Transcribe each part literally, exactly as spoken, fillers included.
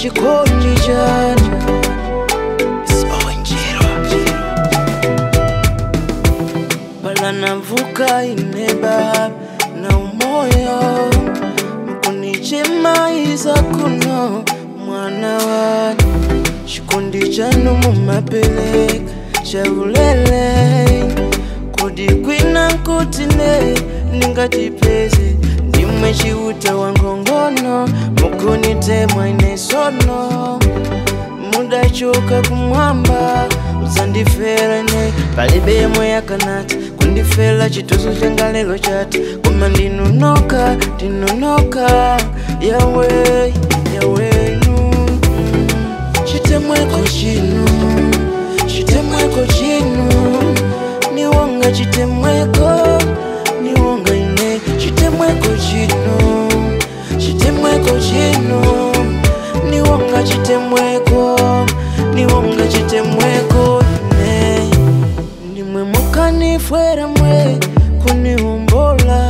chikondi chanu pala navuka ineba na umoyo mkunichemaiza kuno mwana wanu chikondi chanu mumapeleka chaulele kodi kwina kutine ningatipeze ndimwe chiuta wangongono mukunitemwa inesono mudachoka kumwamba uzandifera ne palibe yemwe yakanati kundifera chituzo changa lelo chati koma ndinunoka ndinunoka yawe yawe nu chitemweko chinu chitemweko chinu niwonga chitemweko niwonga ine chitemweko chinu chitemweko chinu niwonga chitemweko niwonga chitemweko ine nimwe mukanifwera mwe kuniumbola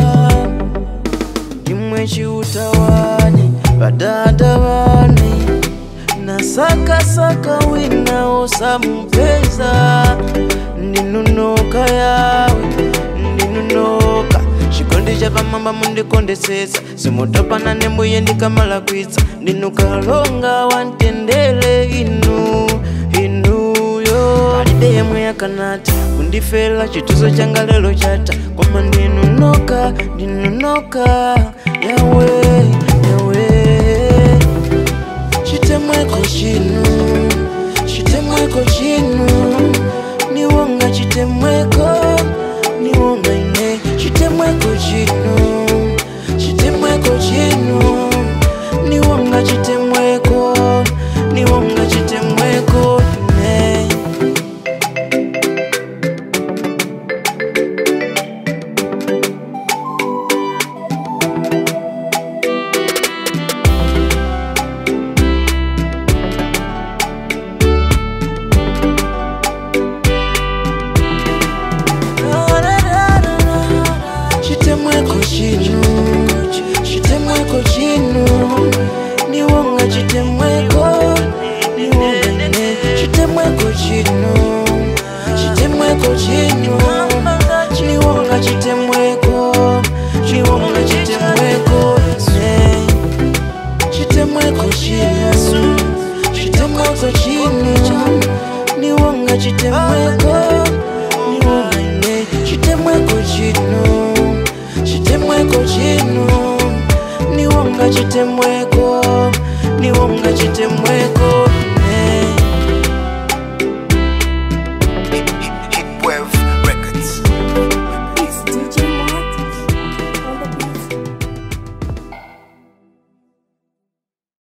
nimwe chiutawane badada bane nasaka saka wina osamupeza ndinunoka yawe ndinunoka chikondi chapamamba mundikondesesa simutopana nembuye ndikamala kwitsa ndinukalonga wantendele inu inuyo palibe yemwe yakanati kundifela chituzo changa lelo chata koma ndinunoka ndinunoka yawe yawe chitemweko chinu chitemweko chinu niwonga chitemweko niwonga ine chitemweko chinu chitemweko chinu niwonga chitemweko niwonga chitemweko ine chitemweko chinu chitemweko chinu niwonga chitemweko niwonga ine chitemweko chinu chitemweko chinu niwonga chitemweko niwonga chitemweko ine chitemweko chinu chitemweko chinu niwonga chitemweko niwonga ine chitemweko chinu chitemweko chinu niwonga chitemweko niwonga chitemweko